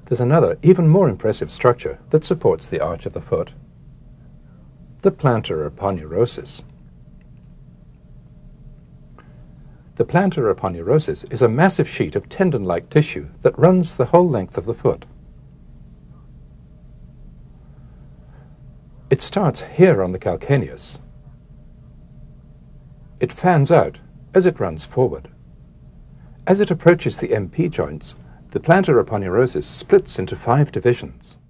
There's another, even more impressive structure that supports the arch of the foot: the plantar aponeurosis. The plantar aponeurosis is a massive sheet of tendon-like tissue that runs the whole length of the foot. It starts here on the calcaneus. It fans out as it runs forward. As it approaches the MP joints, the plantar aponeurosis splits into 5 divisions.